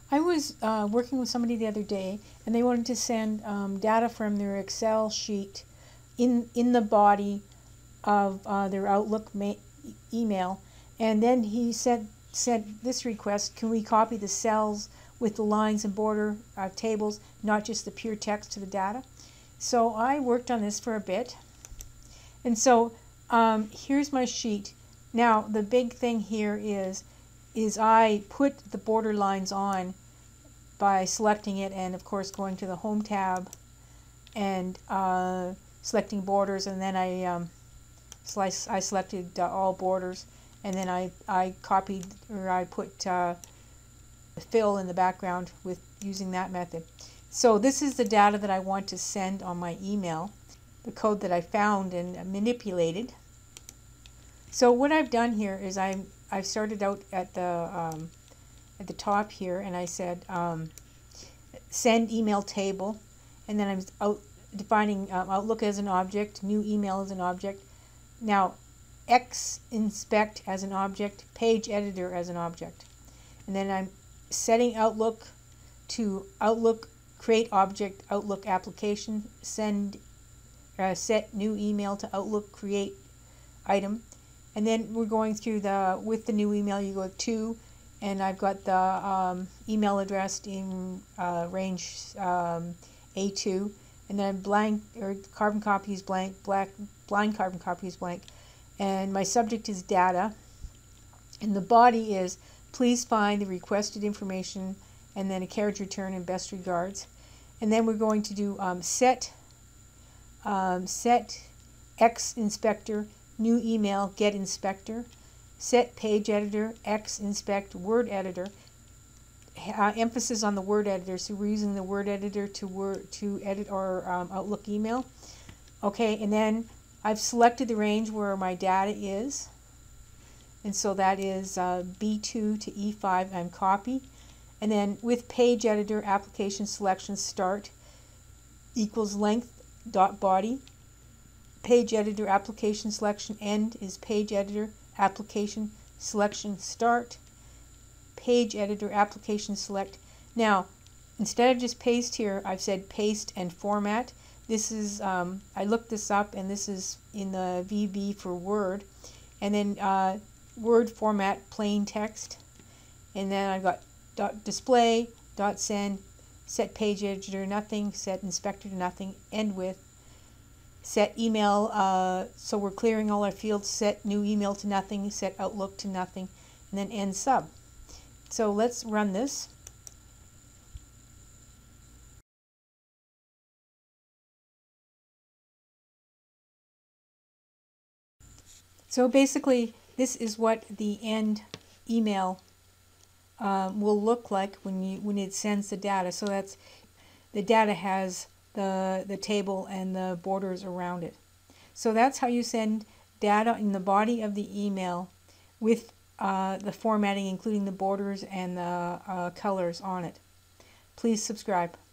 I was working with somebody the other day, and they wanted to send data from their Excel sheet in the body of their Outlook email, and then he sent this request: can we copy the cells with the lines and border tables, not just the pure text to the data? So I worked on this for a bit, and so here's my sheet. Now the big thing here is I put the border lines on by selecting it, and of course going to the Home tab and selecting borders, and then I selected all borders, and then I copied, or I put fill in the background with using that method. So this is the data that I want to send on my email, the code that I found and manipulated. So what I've done here is I've started out at the top here, and I said send email table, and then I'm defining Outlook as an object, new email as an object. Now xInspect as an object, pageEditor as an object, and then I'm setting Outlook to Outlook CreateObject Outlook.Application, set new email to Outlook create item, and then we're going through with the new email you go to, and I've got the email address in range A2, and then blank, or carbon copy is blank, blind carbon copy is blank, and my subject is data, and the body is please find the requested information, and then a carriage return and best regards. And then we're going to do set xInspector new email get inspector, set page editor xInspect.WordEditor, emphasis on the word editor, so we're using the word editor to edit our Outlook email. Okay, and then I've selected the range where my data is, and so that is B2 to E5, and copy. And then with pageEditor.Application.Selection.Start equals length dot body. pageEditor.Application.Selection.End is pageEditor.Application.Selection.Start. pageEditor.Application.Select. Now, instead of just paste here, I've said paste and format. This is, I looked this up, and this is in the VB for Word. And then wdFormatPlainText. And then I've got .display, .send, set page editor nothing, set inspector to nothing, end with, set email, so we're clearing all our fields, set new email to nothing, set Outlook to nothing, and then end sub. So let's run this. So basically this is what the end email will look like when it sends the data. So that's, the data has the table and the borders around it. So that's how you send data in the body of the email with the formatting, including the borders and the colors on it. Please subscribe.